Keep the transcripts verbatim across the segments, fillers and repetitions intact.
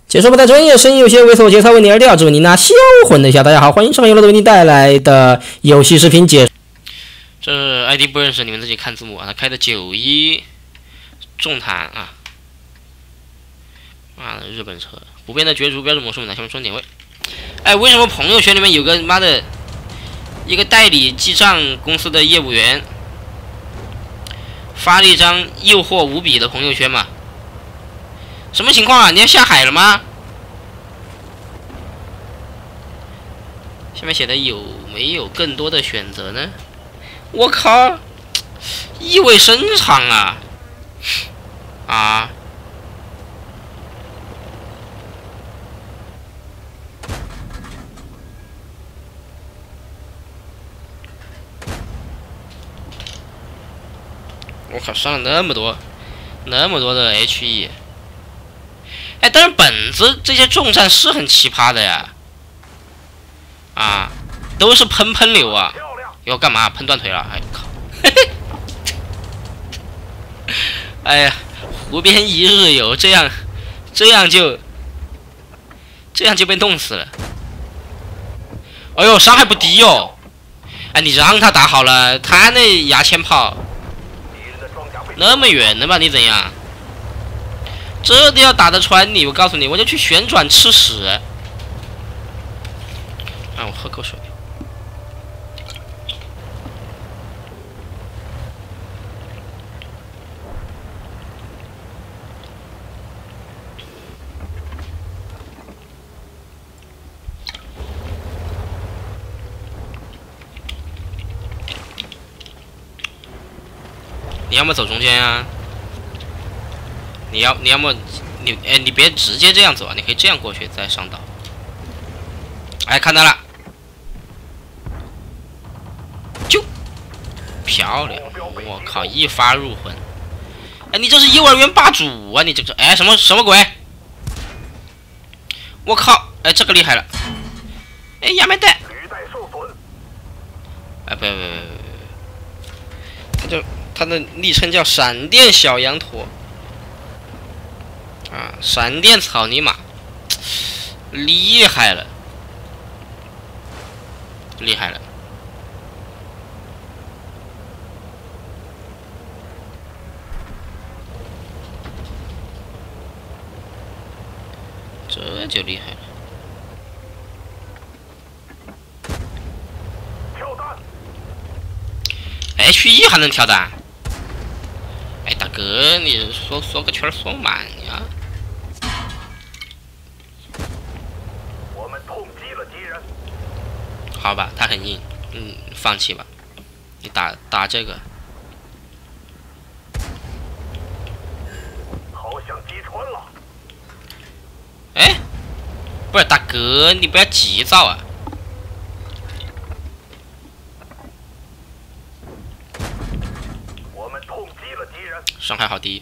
解说不太专业，声音有些猥琐，节操为你而调，祝你那销魂的一下。大家好，欢迎收看由乐为你带来的游戏视频解。这是 I D 不认识，你们自己看字幕啊。他开的九一重坦啊，妈的日本车，不变的角逐标准模式，哪下面双点位。哎，为什么朋友圈里面有个妈的一个代理记账公司的业务员发了一张诱惑无比的朋友圈嘛？什么情况啊？你要下海了吗？下面写的有没有更多的选择呢？我靠，意味深长啊！啊！我靠，上了那么多，那么多的 H E。哎，但是本子这些重战是很奇葩的呀，啊，都是喷喷流啊，要干嘛？喷断腿了？哎靠！哎呀，湖边一日游，这样，这样就，这样就被冻死了。哎呦，伤害不低哦！哎，你让他打好了，他那牙签炮那么远的吧？你怎样？这都要打得穿你，我告诉你，我就去旋转吃屎！啊，我喝口水。你要么走中间啊！你要你要么你哎，你别直接这样走啊，你可以这样过去再上岛。哎，看到了，就漂亮！我靠，一发入魂！哎，你这是幼儿园霸主啊！你这个哎什么什么鬼？我靠！哎，这个厉害了！哎，亚麻袋！哎，不不不不不，他就他的昵称叫闪电小羊驼。啊，闪电草泥马，厉害了，厉害了！这就厉害了。跳弹 ！H 一还能跳弹？哎，大哥，你说说个圈说慢呀！好吧，他很硬，嗯，放弃吧。你打打这个，好像击穿了。哎，不是大哥，你不要急躁啊。我们痛击了敌人，伤害好低。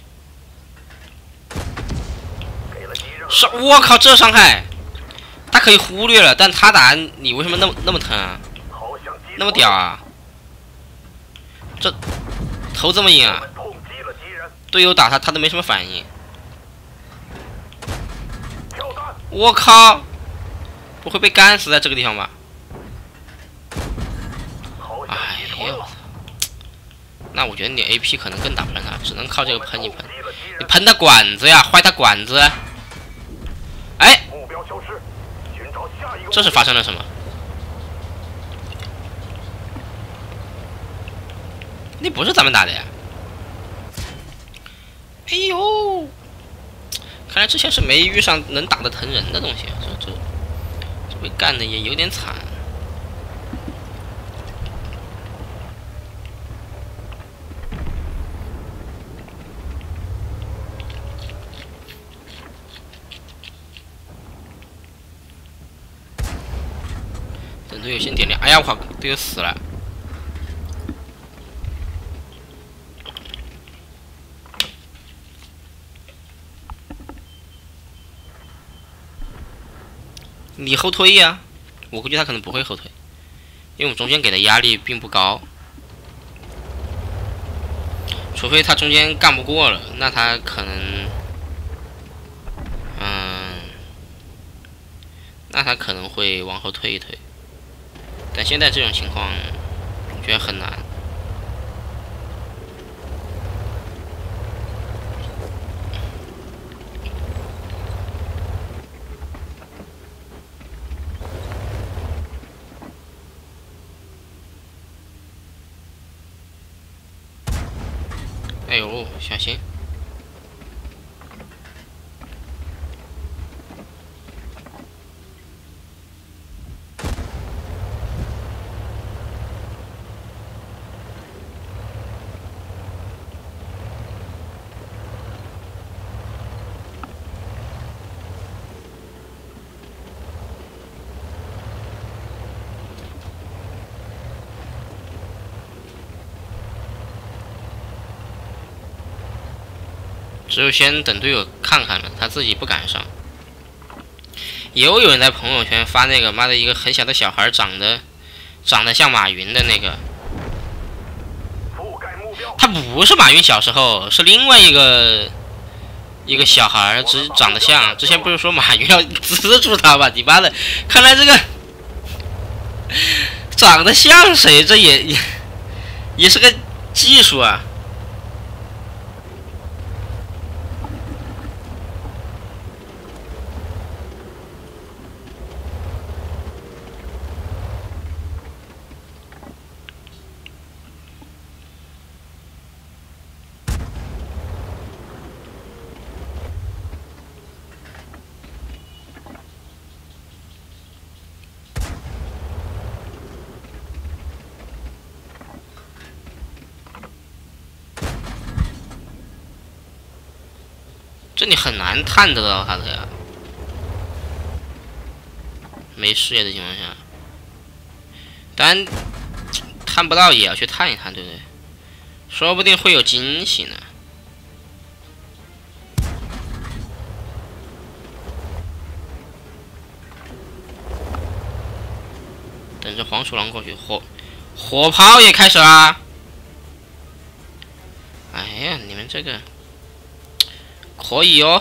伤，我靠，这伤害！他可以忽略了，但他打你为什么那么那么疼啊？那么屌啊！这头这么硬啊！队友打他，他都没什么反应。我靠！不会被干死在这个地方吧？哎呦！那我觉得你 A P 可能更打不上他，只能靠这个喷一喷。你喷他管子呀，坏他管子！哎！这是发生了什么？那不是咱们打的呀！哎呦，看来之前是没遇上能打得疼人的东西啊！这这这被干的也有点惨。等队友先点亮，哎呀，我靠，队友死了！你后退呀、啊？我估计他可能不会后退，因为我们中间给的压力并不高，除非他中间干不过了，那他可能，嗯， 那他可能会往后退一退。但现在这种情况，我觉得很难。哎呦，小心！只有先等队友看看了，他自己不敢上。又有人在朋友圈发那个妈的一个很小的小孩长得长得像马云的那个，他不是马云小时候，是另外一个一个小孩，只长得像。之前不是说马云要资助他吧？你妈的，看来这个长得像谁，这也也也是个技术啊。这你很难探得到他的呀，没视野的情况下，当然探不到也要去探一探，对不对？说不定会有惊喜呢。等着黄鼠狼过去，火火炮也开始啦！哎呀，你们这个。可以哦，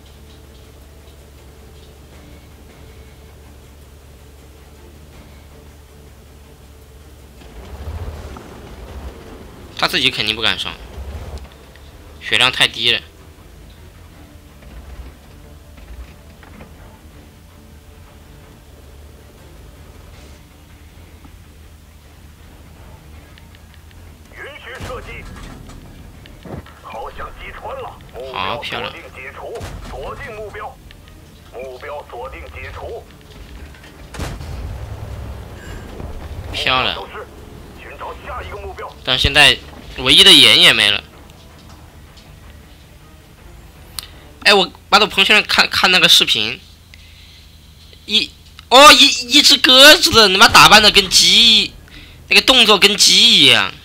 他自己肯定不敢上，血量太低了。 允许射击，好像击穿了。 好漂亮！ 锁定解除，锁定目标，目标锁定解除。 漂亮！ 寻找下一个目标。 但现在唯一的眼也没了。哎，我把我朋友圈看看那个视频，一哦一一只鸽子的，他妈打扮的跟鸡，那个动作跟鸡一样。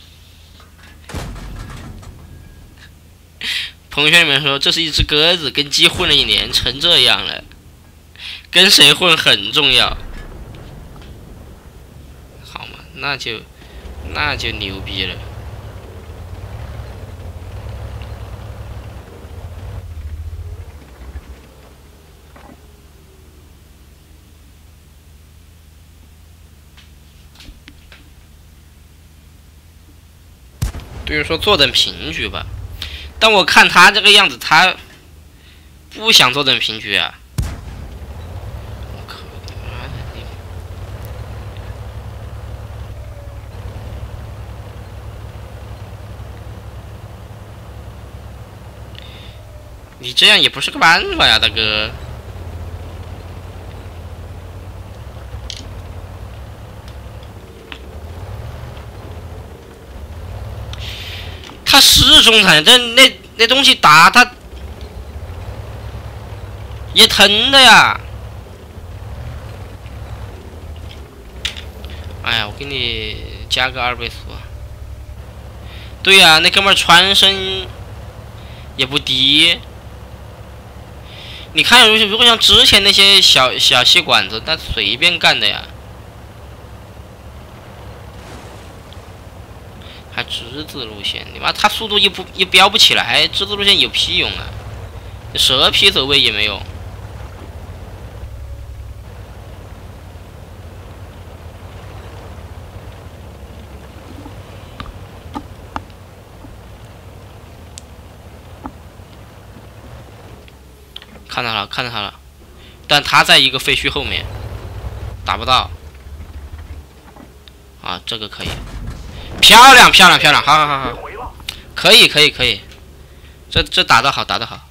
朋友圈里面说这是一只鸽子，跟鸡混了一年，成这样了。跟谁混很重要，好嘛？那就那就牛逼了。对于说坐等平局吧。但我看他这个样子，他不想坐等平局啊！我靠，妈的你！你这样也不是个办法呀，大哥。他是中产，这那那东西打他也疼的呀！哎呀，我给你加个二倍速。对呀、啊，那哥们儿穿身也不低。你看，如如果像之前那些小小细管子，他随便干的呀。还之字路线，你妈他速度又不又飙不起来，之字路线有屁用啊？蛇皮走位也没有。 看到了，看到他了，但他在一个废墟后面，打不到。啊，这个可以，漂亮，漂亮，漂亮，好好好好，可以，可以，可以，这这打得好，打得好。